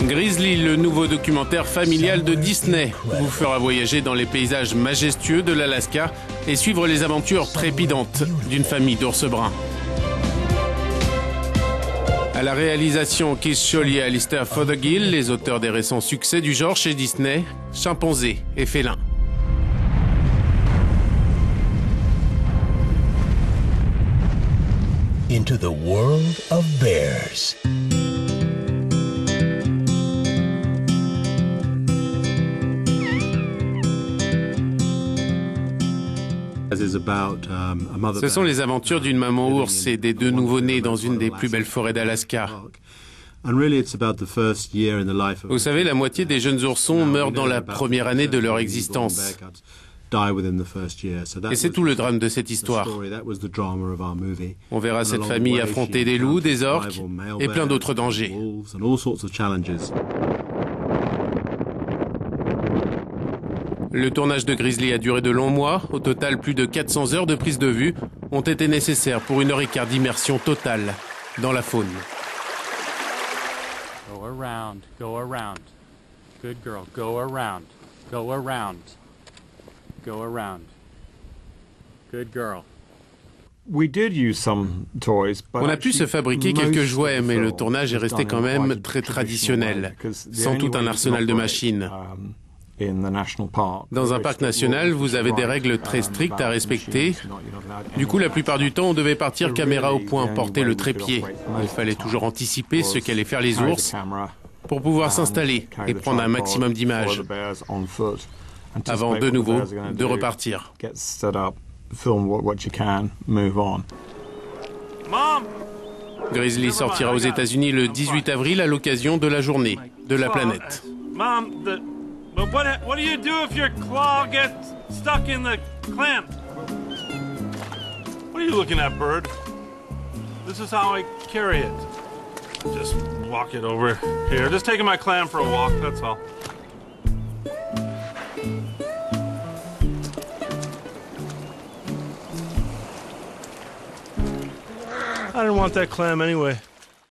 Grizzly, le nouveau documentaire familial de Disney, vous fera voyager dans les paysages majestueux de l'Alaska et suivre les aventures trépidantes d'une famille d'ours bruns. À la réalisation, Keith Shawley et Alistair Fothergill, les auteurs des récents succès du genre chez Disney, Chimpanzés et Félins. Into the world of bears. Ce sont les aventures d'une maman ours et des deux nouveau-nés dans une des plus belles forêts d'Alaska. Vous savez, la moitié des jeunes oursons meurent dans la première année de leur existence. Et c'est tout le drame de cette histoire. On verra cette famille affronter des loups, des orques et plein d'autres dangers. Le tournage de Grizzly a duré de longs mois. Au total, plus de 400 heures de prise de vue ont été nécessaires pour 1h15 d'immersion totale dans la faune. Go around, go around. Good girl, go around, go around. Go around. Good girl. On a pu se fabriquer quelques jouets, mais le tournage est resté quand même très traditionnel, sans tout un arsenal de machines. Dans un parc national, vous avez des règles très strictes à respecter. Du coup, la plupart du temps, on devait partir caméra au point, porter le trépied. Il fallait toujours anticiper ce qu'allaient faire les ours pour pouvoir s'installer et prendre un maximum d'images avant de nouveau de repartir. Grizzly sortira aux États-Unis le 18 avril à l'occasion de la journée de la planète. But what do you do if your claw gets stuck in the clamp? What are you looking at, bird? This is how I carry it. Just walk it over here. Just taking my clam for a walk, that's all. I didn't want that clam anyway.